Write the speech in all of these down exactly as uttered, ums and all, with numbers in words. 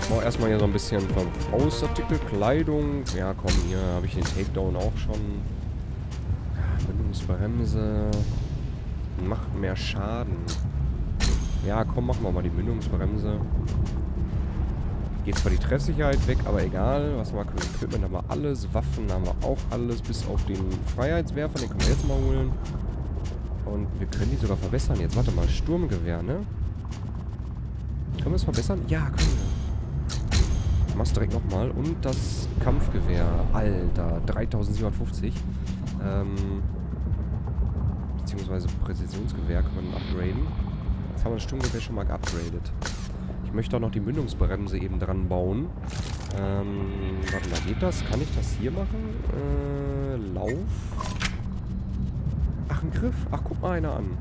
Mal erstmal hier so ein bisschen Verbrauchsartikel, Kleidung. Ja, komm, hier habe ich den Takedown auch schon. Mündungsbremse. Macht mehr Schaden. Ja, komm, machen wir mal die Mündungsbremse. Geht zwar die Treffsicherheit weg, aber egal. Was haben wir? Equipment haben wir alles. Waffen haben wir auch alles. Bis auf den Freiheitswerfer. Den können wir jetzt mal holen. Und wir können die sogar verbessern. Jetzt warte mal. Sturmgewehr, ne? Können wir es verbessern? Ja, können wir. Mach's direkt nochmal. Und das Kampfgewehr. Alter. dreitausendsiebenhundertfünfzig. Ähm. Beziehungsweise Präzisionsgewehr können wir upgraden. Jetzt haben wir das Sturmgewehr schon mal geupgradet. Ich möchte auch noch die Mündungsbremse eben dran bauen. Ähm, warte mal, geht das? Kann ich das hier machen? Äh, Lauf. Ach, ein Griff. Ach, guck mal einer an.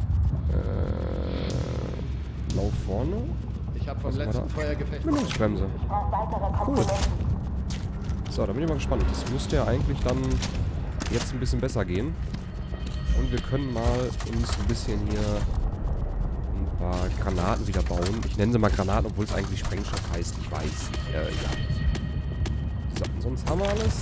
Äh, Lauf vorne. Ich habe vom letzten Feuergefecht... Mündungsbremse. Cool. So, da bin ich mal gespannt. Das müsste ja eigentlich dann jetzt ein bisschen besser gehen. Und wir können mal uns ein bisschen hier ein paar Granaten wieder bauen. Ich nenne sie mal Granaten, obwohl es eigentlich Sprengstoff heißt. Ich weiß. Ich, äh, ja. So, sonst haben wir alles.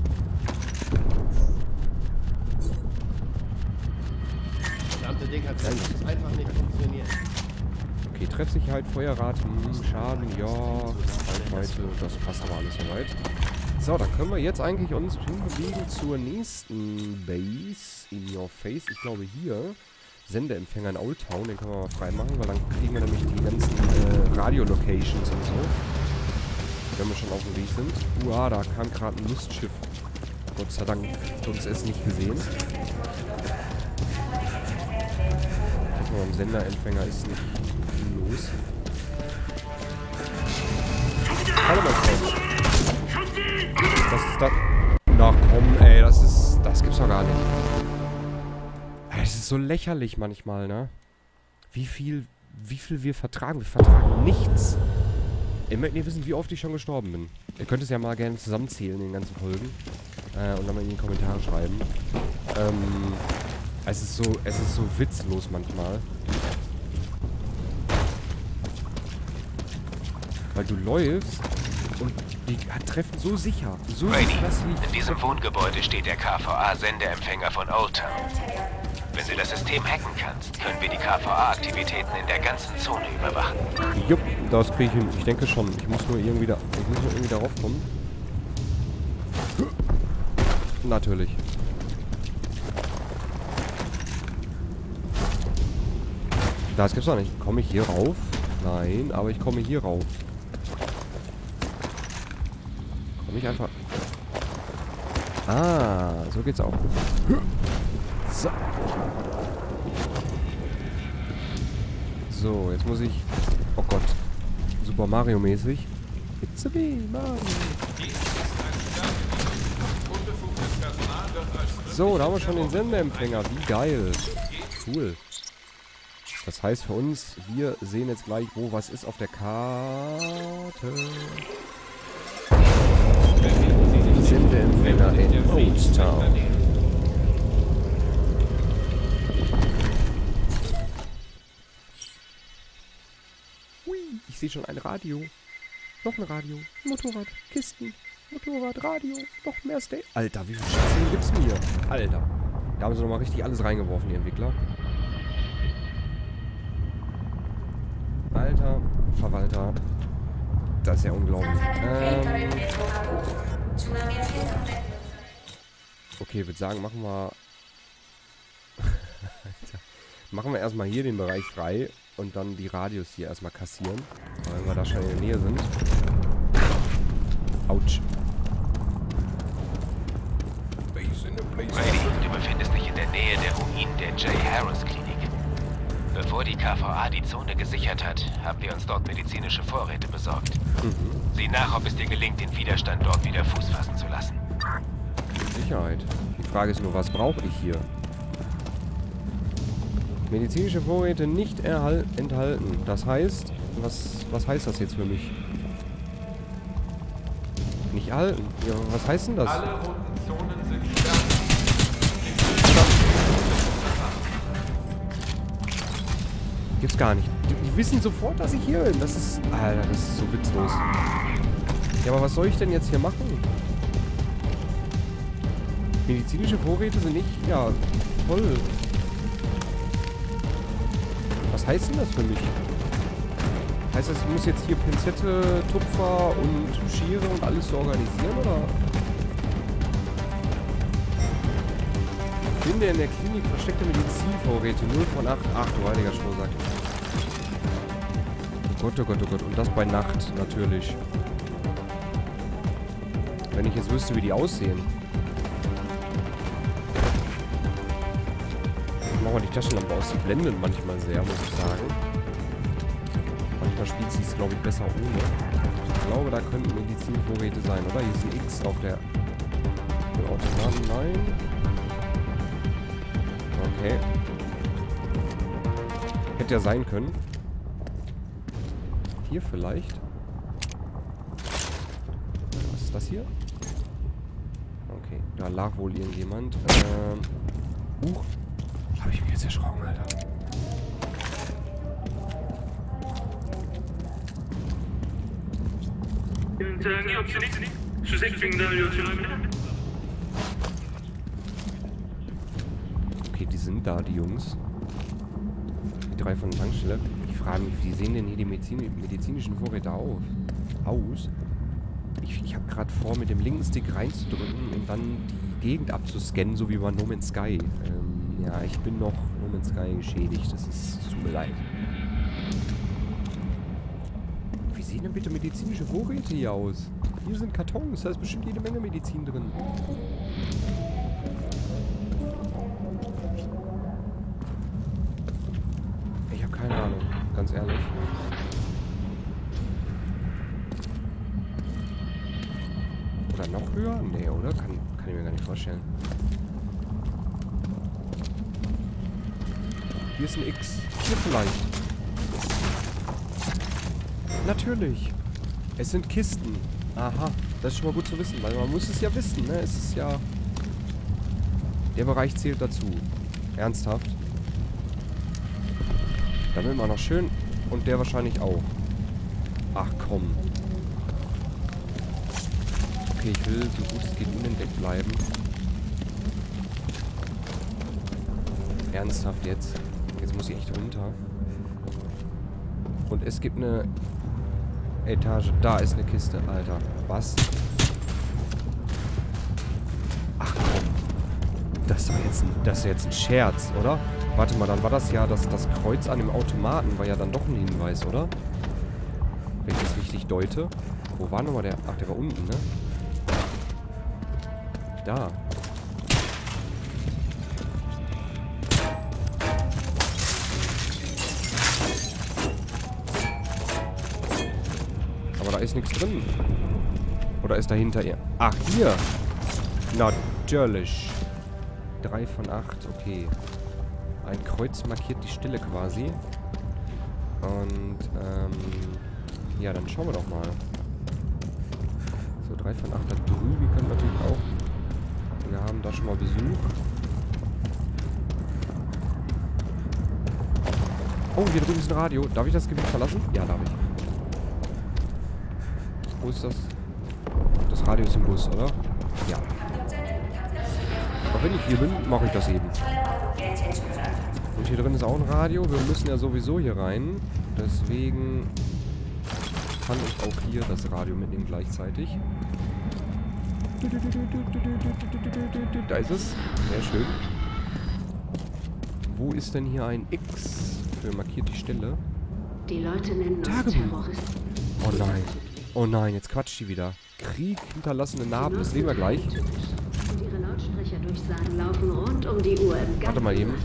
Verdammte Ding hat einfach nicht funktioniert. Okay, Treffsicherheit, Feuerrate, hm, Schaden, ja. Reichweite, das passt aber alles soweit. So, dann können wir jetzt eigentlich uns hinbewegen zur nächsten Base. In your face. Ich glaube hier. Sendeempfänger in Old Town. Den können wir mal freimachen, weil dann kriegen wir nämlich die ganzen äh, Radio-Locations und so. Wenn wir schon auf dem Weg sind. Uah, da kam gerade ein Lustschiff. Gott sei Dank hat uns es nicht gesehen. Erstmal beim Senderempfänger ist nicht viel los. Hallo mein Freund. Was ist das? Na komm, ey, das ist... Das gibt's doch gar nicht. Ey, das ist so lächerlich manchmal, ne? Wie viel... Wie viel wir vertragen. Wir vertragen nichts. Ihr möchtet nicht wissen, wie oft ich schon gestorben bin. Ihr könnt es ja mal gerne zusammenzählen in den ganzen Folgen. Äh, und dann mal in die Kommentare schreiben. Ähm... Es ist so... Es ist so witzlos manchmal. Weil du läufst... Und die treffen so sicher. So Brady, sicher, dass sie in diesem Wohngebäude steht der K V A-Sendeempfänger von Old Town. Wenn du das System hacken kannst, können wir die K V A-Aktivitäten in der ganzen Zone überwachen. Jupp, das kriege ich hin. Ich denke schon. Ich muss nur irgendwie da, ich muss nur irgendwie darauf kommen. Natürlich. Das gibt's doch nicht. Komme ich hier rauf? Nein, aber ich komme hier rauf. Komme ich einfach... Ah, so geht's auch. So. So, jetzt muss ich... Oh Gott. Super Mario mäßig. It's a me, Mario. So, da haben wir schon den Sendeempfänger. Wie geil. Cool. Das heißt für uns, wir sehen jetzt gleich, wo was ist auf der Karte. Sendeempfänger in Old Town. Hui, ich sehe schon ein Radio. Noch ein Radio. Motorrad, Kisten, Motorrad, Radio, noch mehr Stay. Alter, wie viel Schätzchen gibt's denn hier? Alter. Da haben sie nochmal richtig alles reingeworfen, die Entwickler. Alter, Verwalter. Das ist ja unglaublich. Ähm, okay, ich würde sagen, machen wir... machen wir erstmal hier den Bereich frei und dann die Radios hier erstmal kassieren, weil wir da schon in der Nähe sind. Autsch. Brady, du befindest dich in der Nähe der Ruinen der J. Harris Klinik. Bevor die K V A die Zone gesichert hat, haben wir uns dort medizinische Vorräte besorgt. Mhm. Sieh nach, ob es dir gelingt, den Widerstand dort wieder Fuß fassen zu lassen. Sicherheit. Die Frage ist nur, was brauche ich hier? Medizinische Vorräte nicht enthalten. Das heißt, was, was heißt das jetzt für mich? Nicht erhalten. Ja, was heißt denn das? Alle roten Zonen sind gesperrt. Gibt's gar nicht. Die, die wissen sofort, dass ich hier bin. Das ist... Alter, das ist so witzlos. Ja, aber was soll ich denn jetzt hier machen? Medizinische Vorräte sind nicht... Ja, toll. Was heißt denn das für mich? Heißt das, ich muss jetzt hier Pinzette, Tupfer und Schere und alles so organisieren, oder? Finde in der Klinik versteckte Medizinvorräte. null von acht. Ach du heiliger Strohsack. Oh Gott, oh Gott, oh Gott. Und das bei Nacht, natürlich. Wenn ich jetzt wüsste, wie die aussehen. Ich mach mal die Taschenlampe aus. Die blendet manchmal sehr, muss ich sagen. Manchmal spielt sie es, glaube ich, besser ohne. Ich glaube, da könnten Medizinvorräte sein, oder? Hier ist ein X auf der... der Automaten. Nein. Okay. Hätte ja sein können. Hier vielleicht. Was ist das hier? Okay, da lag wohl irgendjemand. Ähm. Huch. Habe ich mich jetzt erschrocken, Alter. Okay, die sind da, die Jungs. Die drei von der Tankstelle. Ich frage mich, wie sehen denn hier die Medizin medizinischen Vorräte auf? aus? Ich, ich habe gerade vor, mit dem linken Stick reinzudrücken und dann die Gegend abzuscannen, so wie bei No Man's Sky. Ähm, ja, ich bin noch No Man's Sky geschädigt. Das ist, es tut mir leid. Wie sehen denn bitte medizinische Vorräte hier aus? Hier sind Kartons, da ist bestimmt jede Menge Medizin drin. Ich habe keine Ahnung, ganz ehrlich. Oder noch höher? Nee, oder? Kann, kann ich mir gar nicht vorstellen. Hier ist ein X. Hier vielleicht. Natürlich. Es sind Kisten. Aha. Das ist schon mal gut zu wissen, weil man muss es ja wissen, ne? Es ist ja... Der Bereich zählt dazu. Ernsthaft. Dann will man noch schön. Und der wahrscheinlich auch. Ach komm. Okay, ich will so gut es geht unentdeckt bleiben. Ernsthaft jetzt. Jetzt muss ich echt runter. Und es gibt eine Etage. Da ist eine Kiste, Alter. Was? Ach komm. Das war jetzt ein, das ist jetzt ein Scherz, oder? Warte mal, dann war das ja das, das Kreuz an dem Automaten. War ja dann doch ein Hinweis, oder? Wenn ich das richtig deute. Wo war nochmal der? Ach, der war unten, ne? Da. Aber da ist nichts drin. Oder ist dahinter eher... Ach, hier. Natürlich. Drei von acht, okay. Ein Kreuz markiert die Stelle quasi. Und, ähm... ja, dann schauen wir doch mal. So, drei von acht da drüben können natürlich auch... Wir haben da schon mal Besuch. Oh, hier drüben ist ein Radio. Darf ich das Gebiet verlassen? Ja, darf ich. Wo ist das? Das Radio ist im Bus, oder? Ja. Aber wenn ich hier bin, mache ich das eben. Und hier drin ist auch ein Radio. Wir müssen ja sowieso hier rein. Deswegen kann ich auch hier das Radio mitnehmen gleichzeitig. Da ist es. Sehr schön. Wo ist denn hier ein X für markiert die Stelle? Die Leute nennen uns Terroristen. Oh nein. Oh nein, jetzt quatscht die wieder. Krieg, hinterlassene Narben, das sehen wir gleich. Und ihre Lautsprecherdurchsagen laufen rund um die Uhr im Warte mal eben.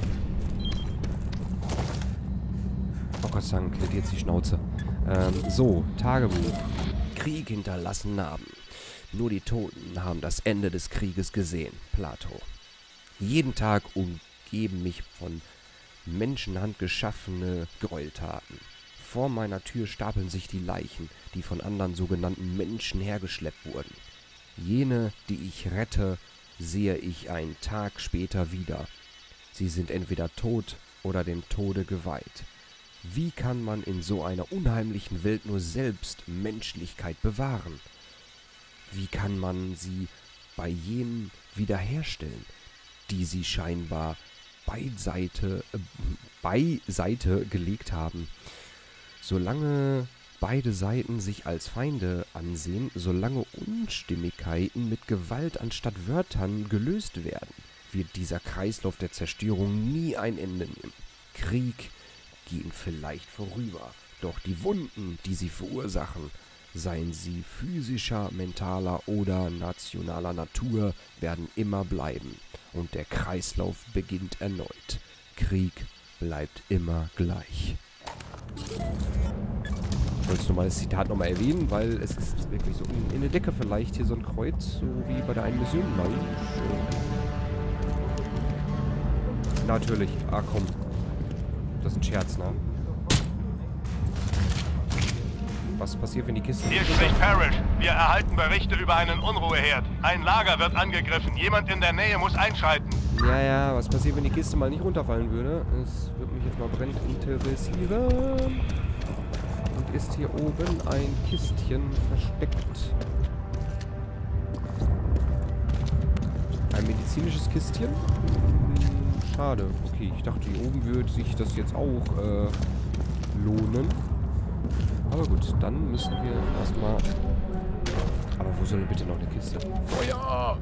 Oh Gott sei Dank, hält jetzt die Schnauze. Ähm, so, Tagebuch. Krieg hinterlassen Narben. Nur die Toten haben das Ende des Krieges gesehen. Plato. Jeden Tag umgeben mich von Menschenhand geschaffene Gräueltaten. Vor meiner Tür stapeln sich die Leichen, die von anderen sogenannten Menschen hergeschleppt wurden. Jene, die ich rette, sehe ich einen Tag später wieder. Sie sind entweder tot oder dem Tode geweiht. Wie kann man in so einer unheimlichen Welt nur selbst Menschlichkeit bewahren? Wie kann man sie bei jenen wiederherstellen, die sie scheinbar beiseite, äh, beiseite gelegt haben? Solange beide Seiten sich als Feinde ansehen, solange Unstimmigkeiten mit Gewalt anstatt Wörtern gelöst werden, wird dieser Kreislauf der Zerstörung nie ein Ende nehmen. Krieg gehen vielleicht vorüber, doch die Wunden, die sie verursachen, seien sie physischer, mentaler oder nationaler Natur, werden immer bleiben. Und der Kreislauf beginnt erneut. Krieg bleibt immer gleich. Ich wollte nur mal das Zitat nochmal erwähnen, weil es ist wirklich so in, in der Decke vielleicht hier so ein Kreuz, so wie bei der einen Mission. Nein, schön. Natürlich. Ah, komm. Das ist ein Scherz, ne? Was passiert, wenn die Kiste... Hier spricht Parrish. Wir erhalten Berichte über einen Unruheherd. Ein Lager wird angegriffen. Jemand in der Nähe muss einschreiten. Ja, ja, was passiert, wenn die Kiste mal nicht runterfallen würde? Das würde mich jetzt mal brennend interessieren. Und ist hier oben ein Kistchen versteckt? Ein medizinisches Kistchen? Hm, schade. Okay, ich dachte, hier oben würde sich das jetzt auch äh, lohnen. Aber gut, dann müssen wir erstmal... Aber wo soll denn bitte noch eine Kiste? Feuer!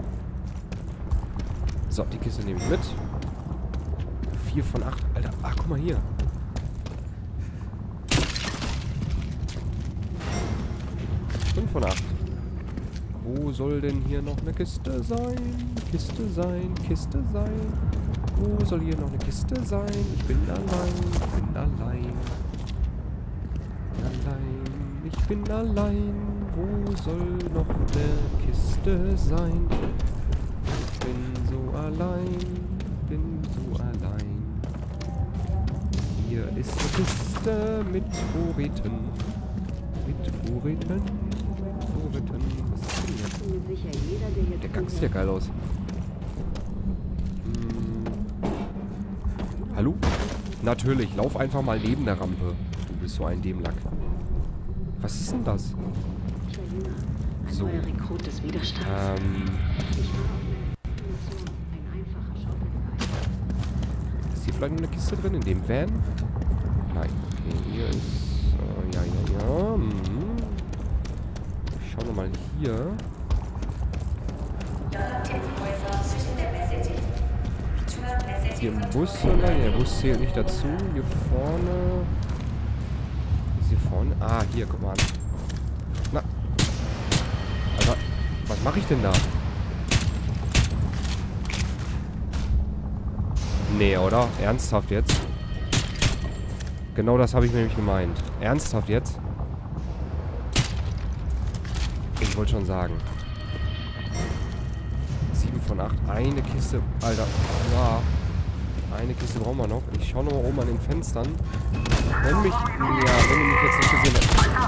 So, die Kiste nehme ich mit. vier von acht. Alter, ach, guck mal hier. fünf von acht. Wo soll denn hier noch eine Kiste sein? Kiste sein, Kiste sein. Wo soll hier noch eine Kiste sein? Ich bin allein, ich bin allein. Allein, ich bin allein. Wo soll noch eine Kiste sein? Ich bin so allein, bin so allein. Hier ist eine Kiste mit Vorräten. Mit Vorräten, mit Vorräten. Was ist denn hier? Der Gang sieht ja geil aus. Hm. Hallo? Natürlich, lauf einfach mal neben der Rampe. Du bist so ein Dämlack. Was ist denn das? So. Ähm. Ist hier vielleicht eine Kiste drin in dem Van? Nein. Okay, hier ist... Äh, ja, ja, ja. Mhm. Schauen wir mal hier. Hier im Bus oder? Der Bus zählt nicht dazu. Hier vorne... Ist hier vorne? Ah, hier, guck mal an. Na. Aber, was mache ich denn da? Nee, oder? Ernsthaft jetzt? Genau das habe ich mir nämlich gemeint. Ernsthaft jetzt? Ich wollte schon sagen. sieben von acht. Eine Kiste. Alter. Ja. Eine Kiste brauchen wir noch. Ich schaue nochmal oben an den Fenstern. Wenn mich... Ja, wenn die mich jetzt nicht gesehen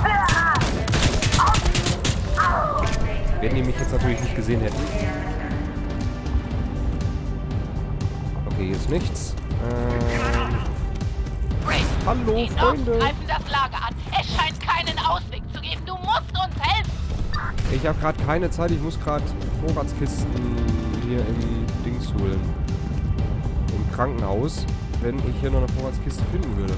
hätten. Wenn die mich jetzt natürlich nicht gesehen hätten. Okay, hier ist nichts. Ähm... Hallo, Freunde! Greifen das Lager an. Es scheint keinen Ausweg zu geben. Du musst uns helfen. Ich habe gerade keine Zeit. Ich muss gerade Vorratskisten hier im Dings holen. Im Krankenhaus. Wenn ich hier noch eine Vorratskiste finden würde.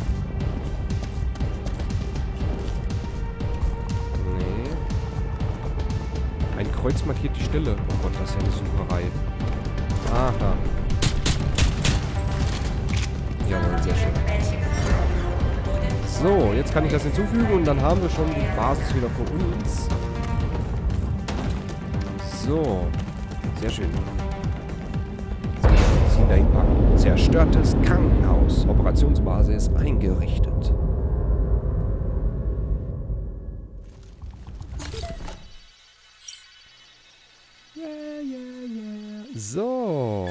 Nee. Ein Kreuz markiert die Stelle. Oh Gott, das ist ja eine Sucherei. Aha. Jawohl, sehr schön. So, jetzt kann ich das hinzufügen und dann haben wir schon die Basis wieder für uns. So, sehr schön. Medizin dahin packen. Zerstörtes Krankenhaus. Operationsbasis eingerichtet. Yeah, yeah, yeah. So.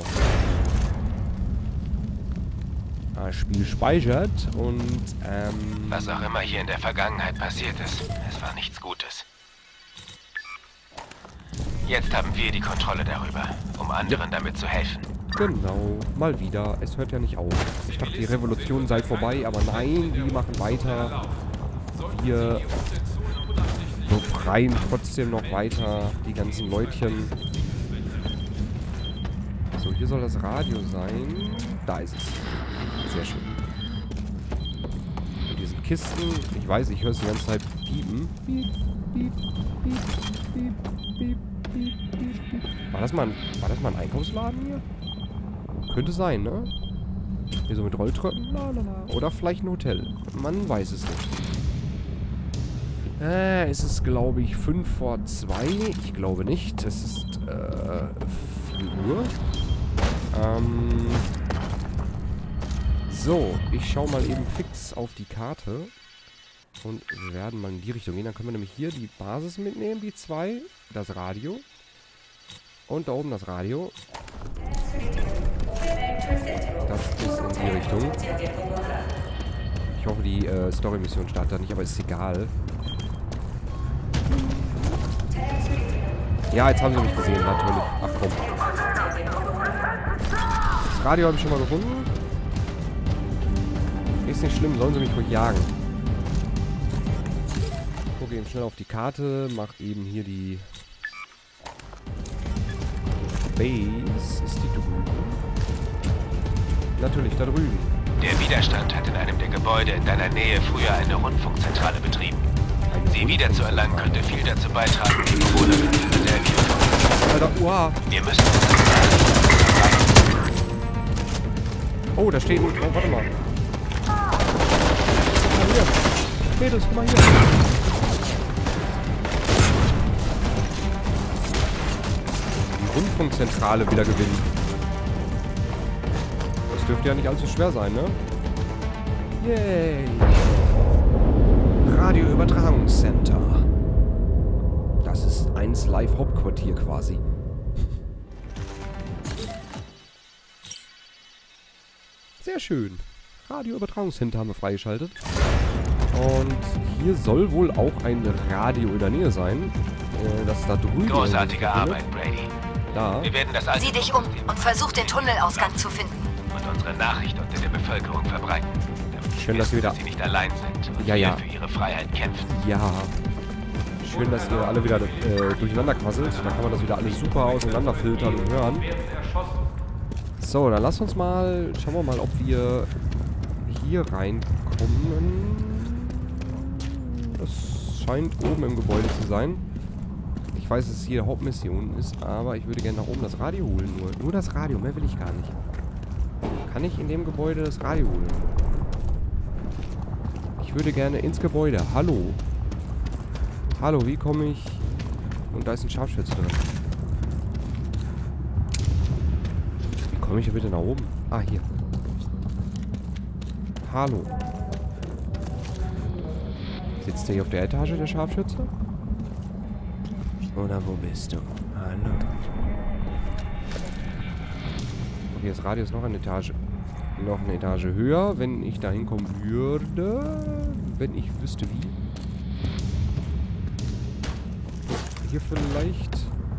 Das Spiel speichert und ähm... was auch immer hier in der Vergangenheit passiert ist, es war nichts Gutes. Jetzt haben wir die Kontrolle darüber, um anderen damit zu helfen. Genau, mal wieder. Es hört ja nicht auf. Ich dachte, die Revolution sei vorbei, aber nein, wir machen weiter. Wir befreien trotzdem noch weiter die ganzen Leutchen. So, hier soll das Radio sein. Da ist es. Sehr schön. Und diese Kisten, ich weiß, ich höre es die ganze Zeit piepen. Piep, piep, piep, piep, piep, piep, piep, piep. War das mal ein, war das mal ein Einkaufsladen hier? Könnte sein, ne? Hier so mit Rolltreppen? Lalala. Oder vielleicht ein Hotel. Man weiß es nicht. Äh, es ist, glaube ich, fünf vor zwei. Ich glaube nicht. Es ist, äh, vier Uhr. Ähm. So, ich schaue mal eben fix auf die Karte. Und wir werden mal in die Richtung gehen. Dann können wir nämlich hier die Basis mitnehmen, die zwei. Das Radio. Und da oben das Radio. Das ist in die Richtung. Ich hoffe, die äh, Story-Mission startet da nicht, aber ist egal. Ja, jetzt haben sie mich gesehen, natürlich. Ach komm. Das Radio habe ich schon mal gefunden. Ist nicht schlimm, sollen sie mich ruhig jagen. Ich gucke eben schnell auf die Karte, mach eben hier die Base. Ist die drüben? Natürlich, da drüben. Der Widerstand hat in einem der Gebäude in deiner Nähe früher eine Rundfunkzentrale betrieben. Eine Sie wiederzuerlangen könnte viel dazu beitragen, die Bewohnerin zu stärken. Alter, uah. Wir müssen uns Oh, da steht... Oh, warte mal. Guck mal hier. Mädels, guck mal hier. Die Rundfunkzentrale wieder gewinnen. Das dürfte ja nicht allzu schwer sein, ne? Yay! Radioübertragungscenter. Das ist eins Live Hauptquartier quasi. Sehr schön. Radioübertragungscenter haben wir freigeschaltet. Und hier soll wohl auch ein Radio in der Nähe sein. Äh, das da drüben. Großartige Arbeit, Brady. Da. Wir werden das alte Sieh dich um und versuch den Tunnelausgang zu finden. Und unsere Nachricht unter der Bevölkerung verbreiten. Schön, dass Sie wieder... Dass sie nicht allein sind und Ja, ja. für ihre Freiheit kämpfen. Ja. Schön, dass ihr alle wieder äh, durcheinander quasselt. Dann kann man das wieder alles super auseinanderfiltern und hören. So, dann lasst uns mal... Schauen wir mal, ob wir hier reinkommen. Das scheint oben im Gebäude zu sein. Ich weiß, dass es hier Hauptmission ist, aber ich würde gerne nach oben das Radio holen. Nur, nur das Radio, mehr will ich gar nicht. Kann ich in dem Gebäude das Radio holen? Ich würde gerne ins Gebäude. Hallo. Hallo, wie komme ich... Und da ist ein Scharfschütze drin. Wie komme ich hier bitte nach oben? Ah, hier. Hallo. Sitzt der hier auf der Etage, der Scharfschütze? Oder wo bist du? Hallo. Okay, das Radio ist noch eine Etage. Noch eine Etage höher, wenn ich da hinkommen würde. Wenn ich wüsste wie. Hier vielleicht.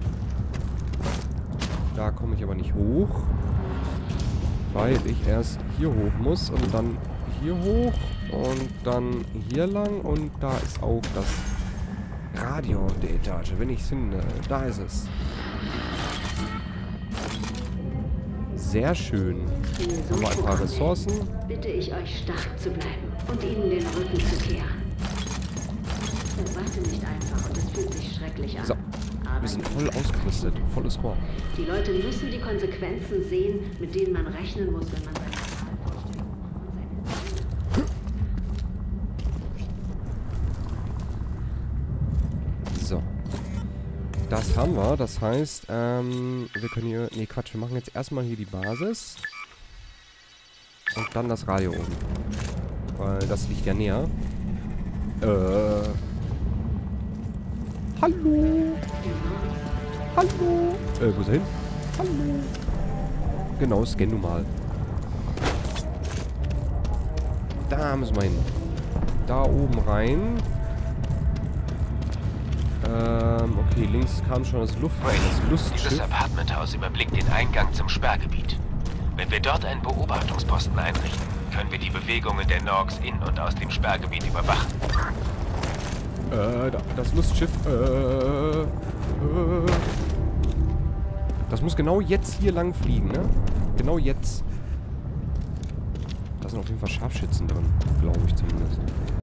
Da komme ich aber nicht hoch. Weil ich erst hier hoch muss und dann hier hoch und dann hier lang und da ist auch das Radio auf der Etage. Wenn ich es finde, da ist es. Sehr schön. Haben wir ein paar Ressourcen. Bitte ich euch, stark zu bleiben und ihnen den Rücken zu kehren. Das weite nicht einfach und es fühlt sich schrecklich an. So, wir sind voll ausgerüstet. Volles Rohr. Die Leute müssen die Konsequenzen sehen, mit denen man rechnen muss, wenn man seine Arbeit vorstellt. So. Das haben wir. Das heißt, ähm, wir können hier... Nee, Quatsch. Wir machen jetzt erstmal hier die Basis. Und dann das Radio oben. Weil das liegt ja näher. Äh... Hallo? Hallo? Äh, wo ist er hin? Hallo? Genau, scan du mal. Da müssen wir hin. Da oben rein. Ähm, okay, links kam schon das Luft... Brady, Das Lustschiff. dieses Apartmenthaus überblickt den Eingang zum Sperrgebiet. Wenn wir dort einen Beobachtungsposten einrichten, können wir die Bewegungen der Norks in und aus dem Sperrgebiet überwachen. Äh, das Lustschiff, äh, äh. Das muss genau jetzt hier lang fliegen, ne? Genau jetzt. Da sind auf jeden Fall Scharfschützen drin, glaube ich zumindest.